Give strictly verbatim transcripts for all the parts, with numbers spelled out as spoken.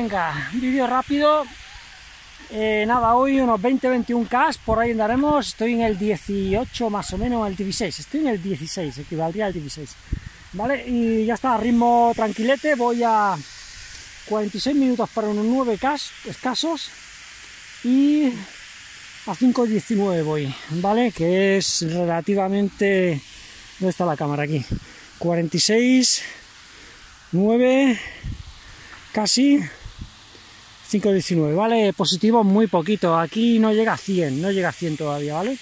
venga, vídeo rápido. Eh, nada, hoy unos veinte veintiún K, por ahí andaremos. Estoy en el dieciocho más o menos, el dieciséis, estoy en el dieciséis, equivaldría al dieciséis, ¿vale? Y ya está, ritmo tranquilete, voy a cuarenta y seis minutos para unos nueve K escasos y a cinco diecinueve voy, ¿vale? Que es relativamente... ¿Dónde está la cámara? Aquí. cuarenta y seis, nueve, casi... cinco diecinueve, ¿vale? Positivo muy poquito, aquí no llega a cien, no llega a cien todavía, ¿vale?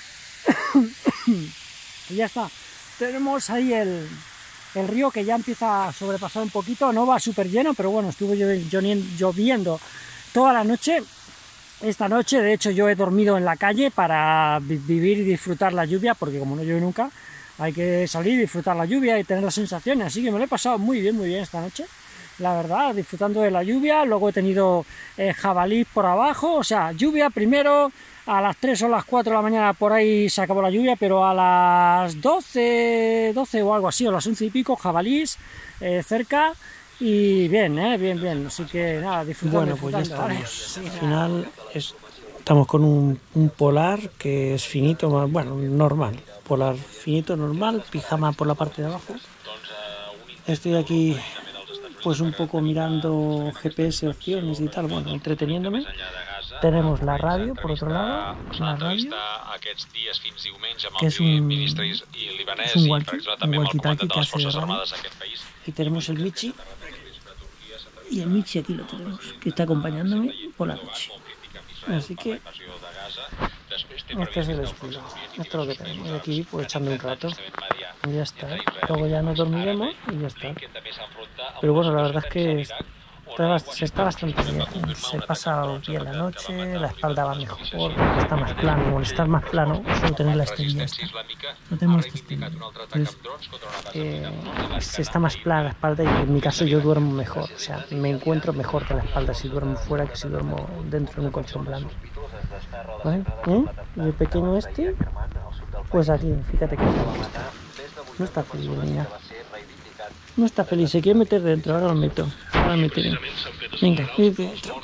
Y ya está, tenemos ahí el, el río que ya empieza a sobrepasar un poquito, no va súper lleno, pero bueno, estuvo lloviendo toda la noche. Esta noche, de hecho, yo he dormido en la calle para vivir y disfrutar la lluvia, porque como no llueve nunca, hay que salir, disfrutar la lluvia y tener las sensaciones, así que me lo he pasado muy bien, muy bien esta noche. La verdad, disfrutando de la lluvia. Luego he tenido eh, jabalí por abajo, o sea, lluvia primero, a las tres o las cuatro de la mañana por ahí se acabó la lluvia, pero a las doce, doce o algo así, o las once y pico, jabalís eh, cerca, y bien, eh, bien, bien, así que nada, disfrutando. Bueno, pues ya estamos, ¿vale? Sí, al final es, estamos con un, un polar que es finito, bueno, normal, polar finito, normal, pijama por la parte de abajo. Estoy aquí pues un poco mirando G P S, opciones y tal, bueno, entreteniéndome. Tenemos la radio, por otro lado, la radio, que es un, es un walkie, un walkie-talkie que hace de radio. Y tenemos el Michi, y el Michi aquí lo tenemos, que está acompañándome por la noche. Así que este es el estilo, esto es lo que tenemos. Y aquí pues echando un rato, y ya está. Luego ya nos dormiremos y ya está. Pero bueno, la verdad es que está, se está bastante bien, se pasa bien la noche, la espalda va mejor, está más plano, al estar más plano, solo tener la esterilla esta, no tenemos esta esterilla, entonces eh, se está más plana la espalda y en mi caso yo duermo mejor, o sea, me encuentro mejor con la espalda si duermo fuera que si duermo dentro de un colchón blando, ¿vale? ¿Eh? Y el pequeño este, pues aquí, fíjate que está, no está feliz ni nada. No está feliz, se quiere meter dentro, ahora lo meto. Ahora lo meto. Venga, vete dentro.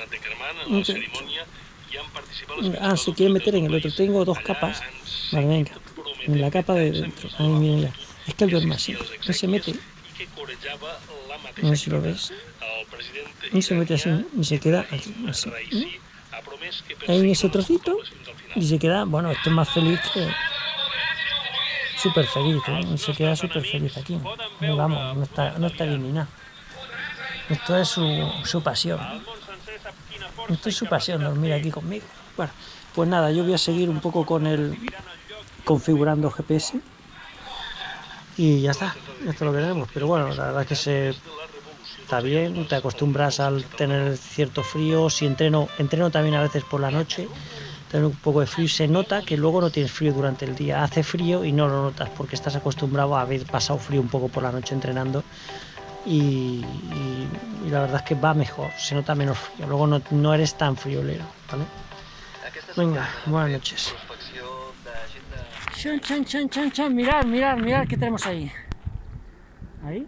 Ah, se quiere meter en el otro. Tengo dos capas. Vale, venga. En la capa de dentro. Ay, mira. Es que él duerme así. Él se mete. No sé si lo ves. Él se mete así y se queda aquí, así. Ahí en ese trocito y se queda, bueno, esto es más feliz que... súper feliz, ¿eh? Se queda súper feliz aquí. No, vamos, no está, no está bien ni nada. Esto es su, su pasión. Esto es su pasión, dormir aquí conmigo. Bueno, pues nada, yo voy a seguir un poco con el configurando G P S. Y ya está, esto es lo que tenemos. Pero bueno, la verdad es que se está bien, te acostumbras al tener cierto frío. Si entreno, entreno también a veces por la noche. Tener un poco de frío, se nota que luego no tienes frío durante el día, hace frío y no lo notas porque estás acostumbrado a haber pasado frío un poco por la noche entrenando y, y, y la verdad es que va mejor, se nota menos frío, luego no, no eres tan friolero, ¿vale? Venga, buenas noches. Chan, chan, chan, chan, chan, mirad, mirad, mirad qué tenemos ahí. ¿Ahí?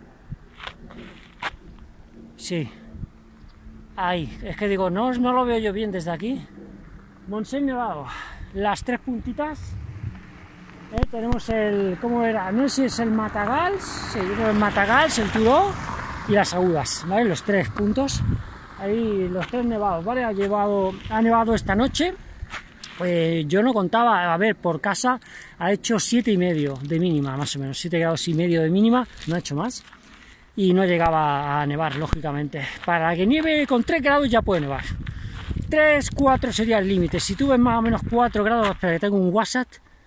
Sí. Ahí, es que digo, no, no lo veo yo bien desde aquí. Monseñor, las tres puntitas, ¿eh? Tenemos el, ¿cómo era? No sé si es el Matagals, sí, el Matagals, el Turó y las agudas, ¿vale? Los tres puntos, ahí los tres nevados, ¿vale? Ha, llevado, ha nevado esta noche, pues yo no contaba, a ver, por casa ha hecho siete y medio de mínima, más o menos, siete grados y medio de mínima, no ha hecho más, y no llegaba a nevar, lógicamente. Para que nieve con tres grados ya puede nevar. tres, cuatro sería el límite. Si tú ves más o menos cuatro grados, espera que tengo un WhatsApp.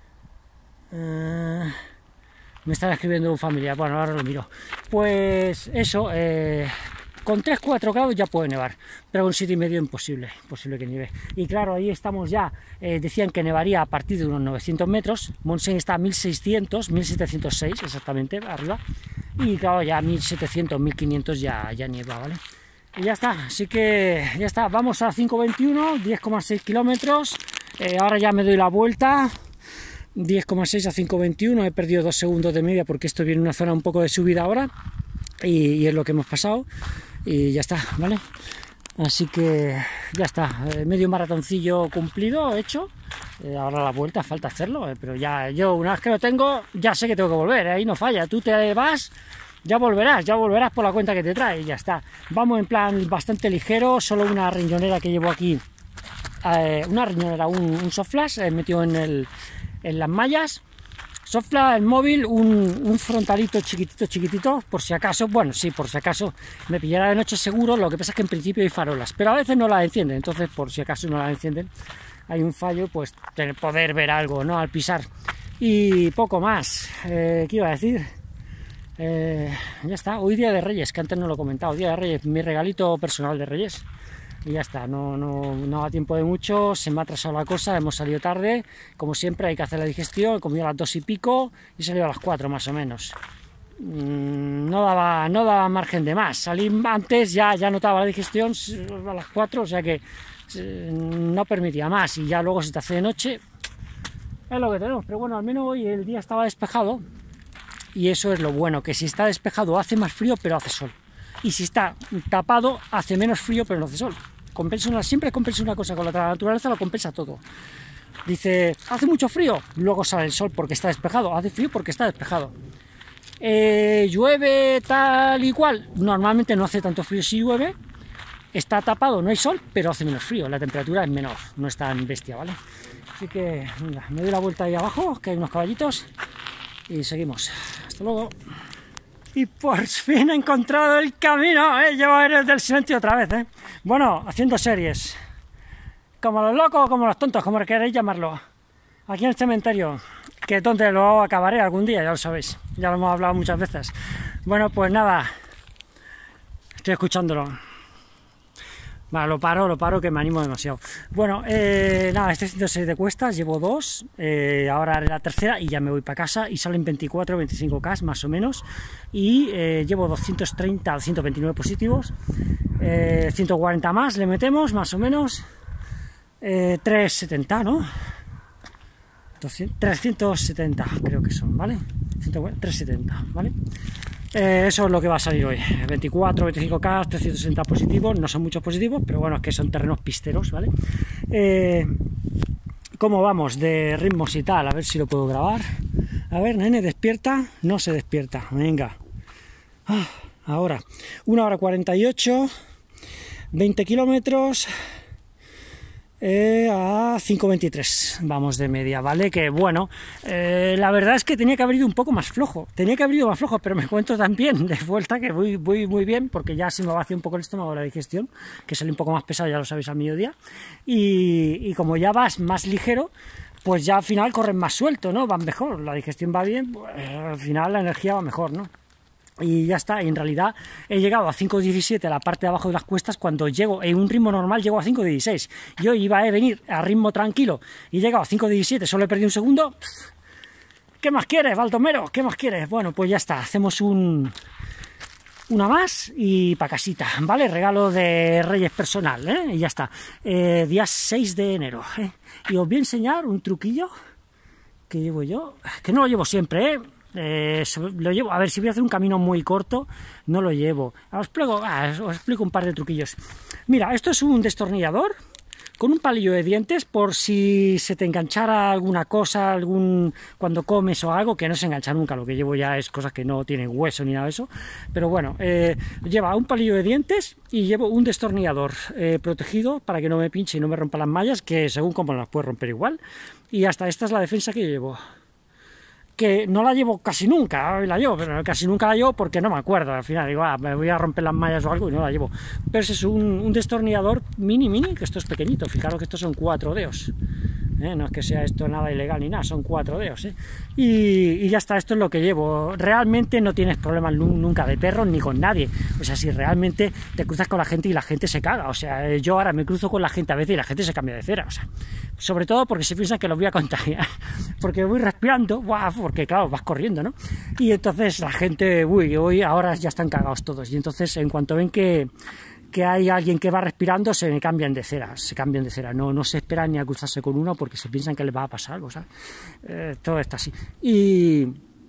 Uh, me estaba escribiendo un familiar, bueno, ahora lo miro. Pues eso, eh, con tres, cuatro grados ya puede nevar, pero con siete y medio imposible, imposible que nieve. Y claro, ahí estamos ya, eh, decían que nevaría a partir de unos novecientos metros, Montseny está a mil seiscientos, mil setecientos seis exactamente, arriba, y claro, ya a mil setecientos, mil quinientos ya, ya nieva, ¿vale? Y ya está, así que ya está, vamos a cinco veintiuno, diez coma seis kilómetros, eh, ahora ya me doy la vuelta, diez coma seis a cinco veintiuno, he perdido dos segundos de media porque esto viene en una zona un poco de subida ahora, y, y es lo que hemos pasado, y ya está, ¿vale? Así que ya está, eh, medio maratoncillo cumplido, hecho. Eh, ahora la vuelta falta hacerlo, eh, pero ya yo una vez que lo tengo, ya sé que tengo que volver, eh, ahí no falla. Tú te vas, ya volverás, ya volverás por la cuenta que te trae y ya está. Vamos en plan bastante ligero, solo una riñonera que llevo aquí, eh, una riñonera, un, un soft flash eh, metido en, el, en las mallas. Softflash, el móvil, un, un frontalito chiquitito, chiquitito, por si acaso, bueno, sí, por si acaso me pillará de noche seguro, lo que pasa es que en principio hay farolas, pero a veces no las encienden, entonces por si acaso no las encienden, hay un fallo, pues tener, poder ver algo, ¿no?, al pisar. Y poco más, eh, ¿qué iba a decir? Eh, ya está, hoy día de Reyes, que antes no lo he comentado, día de Reyes, mi regalito personal de Reyes. Y ya está, no, no, no da tiempo de mucho, se me ha atrasado la cosa, hemos salido tarde, como siempre hay que hacer la digestión, he comido a las dos y pico y he salido a las cuatro más o menos. No daba, no daba margen de más, salí antes, ya, ya notaba la digestión a las cuatro, o sea que no permitía más y ya luego se te hace de noche, es lo que tenemos, pero bueno, al menos hoy el día estaba despejado y eso es lo bueno, que si está despejado hace más frío pero hace sol, y si está tapado hace menos frío pero no hace sol. Compensa una, siempre compensa una cosa con la otra, la naturaleza lo compensa todo. Dice, hace mucho frío, luego sale el sol porque está despejado, hace frío porque está despejado. Eh, llueve tal y cual, normalmente no hace tanto frío si llueve, está tapado, no hay sol, pero hace menos frío, la temperatura es menor, no es tan bestia, ¿vale? Así que, mira, me doy la vuelta ahí abajo, que hay unos caballitos, y seguimos. Hasta luego. Y por fin he encontrado el camino, ¿eh? Llevo Héroes del Silencio otra vez, ¿eh? Bueno, haciendo series. Como los locos o como los tontos, como queréis llamarlo. Aquí en el cementerio, que es donde lo acabaré algún día, ya lo sabéis. Ya lo hemos hablado muchas veces. Bueno, pues nada. Estoy escuchándolo. Vale, lo paro, lo paro, que me animo demasiado. Bueno, eh, nada, estoy haciendo serie de cuestas, llevo dos, eh, ahora haré la tercera y ya me voy para casa y salen veinticuatro, veinticinco K más o menos y eh, llevo doscientos treinta, doscientos veintinueve positivos, eh, ciento cuarenta más le metemos, más o menos, eh, trescientos setenta, ¿no? trescientos setenta creo que son, ¿vale? trescientos setenta, ¿vale? Eh, eso es lo que va a salir hoy, veinticuatro, veinticinco K, trescientos sesenta positivos, no son muchos positivos, pero bueno, es que son terrenos pisteros, ¿vale? Eh, ¿Cómo vamos de ritmos y tal? A ver si lo puedo grabar. A ver, nene, despierta, no se despierta, venga. Ah, ahora, una hora cuarenta y ocho, veinte kilómetros... Eh, a cinco veintitrés vamos de media, ¿vale? Que bueno, eh, la verdad es que tenía que haber ido un poco más flojo, tenía que haber ido más flojo, pero me cuento también de vuelta que voy, voy muy bien, porque ya se me va a hacer un poco el estómago la digestión, que sale un poco más pesado, ya lo sabéis, al mediodía, y, y como ya vas más ligero, pues ya al final corren más suelto, ¿no? Van mejor, la digestión va bien, pues, al final la energía va mejor, ¿no? Y ya está, y en realidad he llegado a cinco diecisiete a la parte de abajo de las cuestas, cuando llego en un ritmo normal llego a cinco dieciséis. Yo iba a venir a ritmo tranquilo y he llegado a cinco diecisiete, solo he perdido un segundo. ¿Qué más quieres, Baldomero? ¿Qué más quieres? Bueno, pues ya está, hacemos un una más y pa' casita, ¿vale? Regalo de Reyes personal, ¿eh? Y ya está. Eh, día seis de enero, ¿eh? Y os voy a enseñar un truquillo que llevo yo, que no lo llevo siempre, ¿eh? Eh, lo llevo, a ver, si voy a hacer un camino muy corto, no lo llevo. Os explico, ah, os explico un par de truquillos. Mira, esto es un destornillador con un palillo de dientes, por si se te enganchara alguna cosa, algún cuando comes o algo, que no se engancha nunca. Lo que llevo ya es cosas que no tienen hueso ni nada de eso. Pero bueno, eh, lleva un palillo de dientes y llevo un destornillador eh, protegido para que no me pinche y no me rompa las mallas, que según como las puede romper igual. Y hasta esta es la defensa que yo llevo, que no la llevo casi nunca, la llevo, pero casi nunca la llevo porque no me acuerdo, al final digo, ah, me voy a romper las mallas o algo y no la llevo. Pero ese es un, un destornillador mini mini, que esto es pequeñito, fijaros que estos son cuatro dedos, ¿eh? No es que sea esto nada ilegal ni nada, son cuatro dedos, ¿eh? y, y ya está, esto es lo que llevo. Realmente no tienes problemas nunca de perros ni con nadie, o sea, si realmente te cruzas con la gente y la gente se caga, o sea, yo ahora me cruzo con la gente a veces y la gente se cambia de cera, o sea, sobre todo porque se piensan que los voy a contagiar, porque voy respirando, ¡guau! Porque claro, vas corriendo, ¿no? Y entonces la gente, uy, hoy ahora ya están cagados todos, y entonces en cuanto ven que que hay alguien que va respirando, se me cambian de cera, se cambian de cera, no, no se esperan ni a cruzarse con uno porque se piensan que les va a pasar algo, ¿sabes? Eh, todo está así. Y,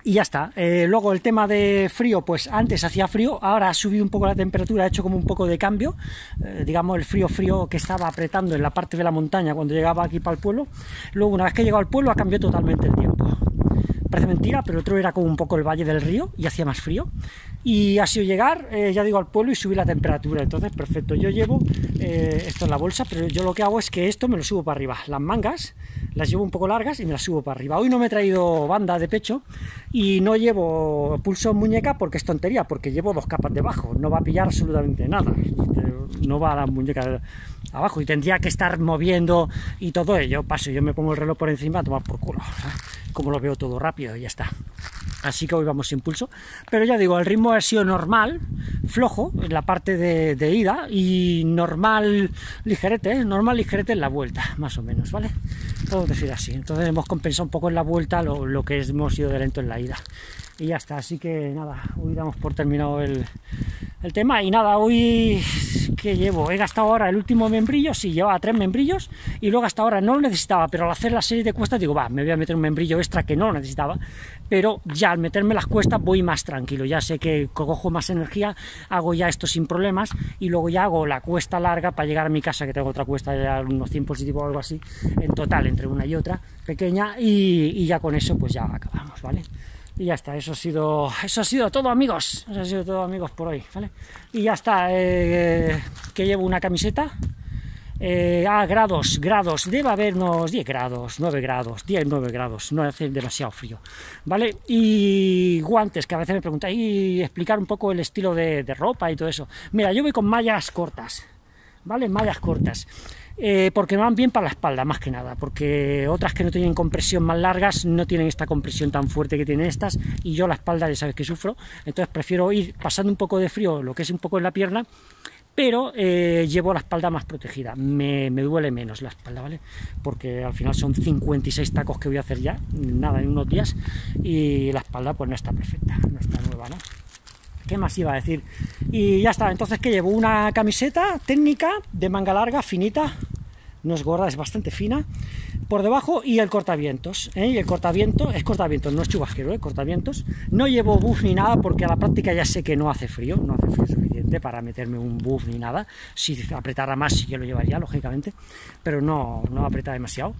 Y ya está. Eh, luego el tema de frío, pues antes hacía frío, ahora ha subido un poco la temperatura, ha hecho como un poco de cambio, eh, digamos el frío frío que estaba apretando en la parte de la montaña cuando llegaba aquí para el pueblo. Luego una vez que he llegado al pueblo ha cambiado totalmente el tiempo. Parece mentira, pero el otro era como un poco el valle del río y hacía más frío. Y ha sido llegar, eh, ya digo, al pueblo y subir la temperatura. Entonces, perfecto. Yo llevo eh, esto en la bolsa, pero yo lo que hago es que esto me lo subo para arriba. Las mangas las llevo un poco largas y me las subo para arriba. Hoy no me he traído banda de pecho y no llevo pulso en muñeca porque es tontería, porque llevo dos capas debajo. No va a pillar absolutamente nada. No va a la muñeca abajo y tendría que estar moviendo y todo ello. Paso, yo me pongo el reloj por encima a tomar por culo, ¿sabes? Como lo veo todo rápido y ya está. Así que hoy vamos sin pulso, pero ya digo, el ritmo ha sido normal, flojo en la parte de, de ida y normal ligerete, ¿eh? normal ligerete en la vuelta, más o menos, ¿vale? Podemos decir así. Entonces hemos compensado un poco en la vuelta lo, lo que hemos ido de lento en la ida. Y ya está, así que nada, hoy damos por terminado el, el tema. Y nada, hoy, ¿qué llevo? He gastado ahora el último membrillo, sí, llevaba tres membrillos, y luego hasta ahora no lo necesitaba, pero al hacer la serie de cuestas digo, va, me voy a meter un membrillo extra que no lo necesitaba, pero ya al meterme las cuestas voy más tranquilo, ya sé que cojo más energía, hago ya esto sin problemas, y luego ya hago la cuesta larga para llegar a mi casa, que tengo otra cuesta ya unos cien positivos o algo así, en total, entre una y otra, pequeña, y, y ya con eso pues ya acabamos, ¿vale? Y ya está, eso ha sido eso ha sido todo, amigos, eso ha sido todo, amigos, por hoy, ¿vale? Y ya está, eh, que llevo una camiseta, eh, ah, grados, grados, debe haber unos diez grados, nueve grados, diez, nueve grados, no hace demasiado frío, ¿vale? Y guantes, que a veces me preguntáis, y explicar un poco el estilo de, de ropa y todo eso. Mira, yo voy con mallas cortas, ¿vale? Mallas cortas. Eh, porque me van bien para la espalda, más que nada, porque otras que no tienen compresión más largas no tienen esta compresión tan fuerte que tienen estas, y yo la espalda ya sabes que sufro, entonces prefiero ir pasando un poco de frío, lo que es un poco en la pierna, pero eh, llevo la espalda más protegida, me, me duele menos la espalda, ¿vale? Porque al final son cincuenta y seis tacos que voy a hacer ya, nada, en unos días, y la espalda pues no está perfecta, no está nueva, ¿no? ¿Qué más iba a decir? Y ya está, entonces que llevo una camiseta técnica de manga larga, finita, no es gorda, es bastante fina, por debajo, y el cortavientos, ¿eh? Y el cortavientos, es cortavientos, no es chubasquero, ¿eh? Cortavientos. No llevo buff ni nada porque a la práctica ya sé que no hace frío, no hace frío suficiente para meterme un buff ni nada. Si apretara más sí que lo llevaría, lógicamente, pero no, no aprieta demasiado.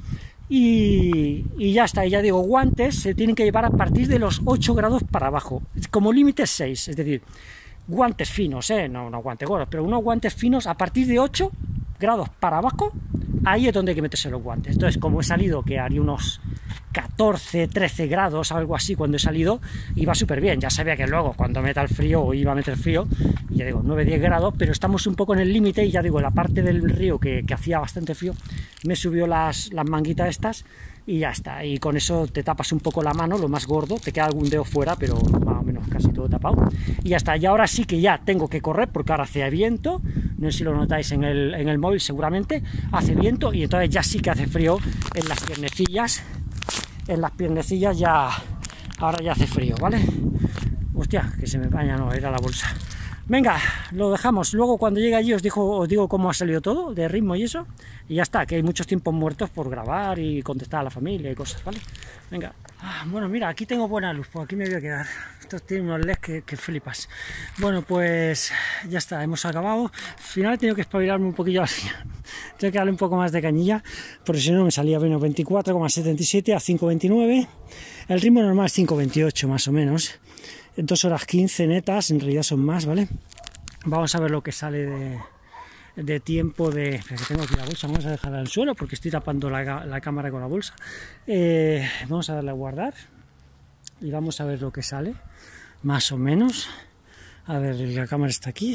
Y, y ya está, y ya digo, guantes se tienen que llevar a partir de los ocho grados para abajo, como límite seis, es decir, guantes finos, ¿eh? no, no guantes gordos, pero unos guantes finos a partir de ocho grados para abajo, ahí es donde hay que meterse los guantes. Entonces, como he salido, que haría unos catorce, trece grados, algo así, cuando he salido, iba súper bien. Ya sabía que luego, cuando meta el frío, o iba a meter frío, y ya digo, nueve, diez grados, pero estamos un poco en el límite, y ya digo, la parte del río que, que hacía bastante frío, me subió las, las manguitas estas, y ya está. Y con eso te tapas un poco la mano, lo más gordo, te queda algún dedo fuera, pero más o menos casi todo tapado, y ya está. Y ahora sí que ya tengo que correr, porque ahora hace viento, no sé si lo notáis en el, en el móvil, seguramente, hace viento, y entonces ya sí que hace frío en las piernecillas, en las piernecillas ya, ahora ya hace frío, ¿vale? Hostia, que se me baña, no, era la bolsa. Venga, lo dejamos, luego cuando llegue allí os digo, os digo cómo ha salido todo, de ritmo y eso, y ya está, que hay muchos tiempos muertos por grabar y contestar a la familia y cosas, ¿vale? Venga, ah, bueno, mira, aquí tengo buena luz, pues aquí me voy a quedar, estos tienen unos L E Ds que, que flipas. Bueno, pues ya está, hemos acabado, al final he tenido que espabilarme un poquillo al final, tengo que darle un poco más de cañilla, porque si no me salía bueno, veinticuatro coma setenta y siete a cinco coma veintinueve, el ritmo normal es cinco coma veintiocho más o menos, dos horas quince netas, en realidad son más, ¿vale? Vamos a ver lo que sale de, de tiempo de... Que tengo aquí la bolsa, vamos a dejarla en el suelo porque estoy tapando la, la cámara con la bolsa. Eh, vamos a darle a guardar y vamos a ver lo que sale, más o menos. A ver, la cámara está aquí.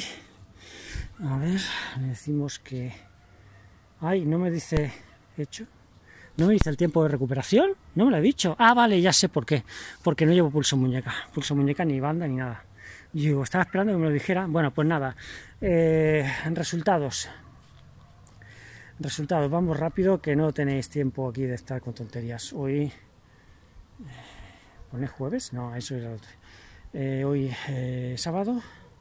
A ver, le decimos que... Ay, no me dice hecho. No me dice el tiempo de recuperación, no me lo ha dicho. Ah, vale, ya sé por qué. Porque no llevo pulso muñeca. Pulso muñeca ni banda ni nada. Y digo, estaba esperando que me lo dijera. Bueno, pues nada. Eh, resultados. Resultados, vamos rápido, que no tenéis tiempo aquí de estar con tonterías. Hoy... ¿Pone jueves? No, eso era el otro. Eh, hoy eh, sábado.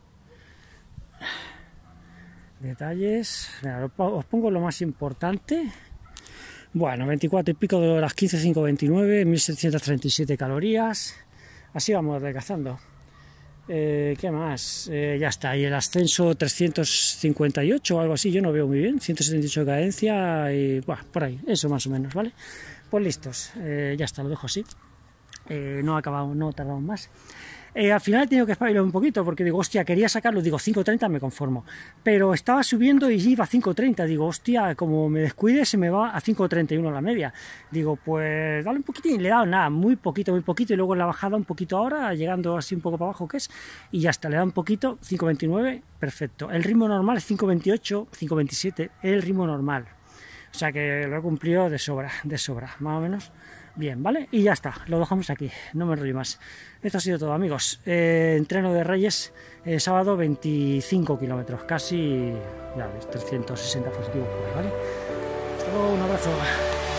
Detalles. Mira, os pongo lo más importante. Bueno, veinticuatro y pico de horas, quince, cinco, veintinueve, mil setecientas treinta y siete calorías. así vamos adelgazando. Eh, ¿Qué más? Eh, ya está, y el ascenso trescientos cincuenta y ocho o algo así, yo no veo muy bien, ciento setenta y ocho de cadencia y bueno, por ahí, eso más o menos, ¿vale? Pues listos, eh, ya está, lo dejo así, eh, no acabamos, no tardamos más. Eh, al final he tenido que espabilar un poquito porque digo, hostia, quería sacarlo, digo, cinco treinta me conformo, pero estaba subiendo y iba a cinco treinta, digo, hostia, como me descuide se me va a cinco treinta y uno la media, digo, pues dale un poquitín, le he dado nada, muy poquito, muy poquito, y luego en la bajada un poquito ahora, llegando así un poco para abajo que es, y ya está, le da un poquito, cinco veintinueve, perfecto, el ritmo normal es cinco veintiocho, cinco veintisiete, el ritmo normal, o sea que lo he cumplido de sobra, de sobra, más o menos. Bien, ¿vale? Y ya está, lo dejamos aquí, no me enrollo más. Esto ha sido todo, amigos. Eh, entreno de Reyes, eh, sábado veinticinco kilómetros, casi, ya ves, trescientos sesenta positivos, ¿vale? Hasta luego, un abrazo.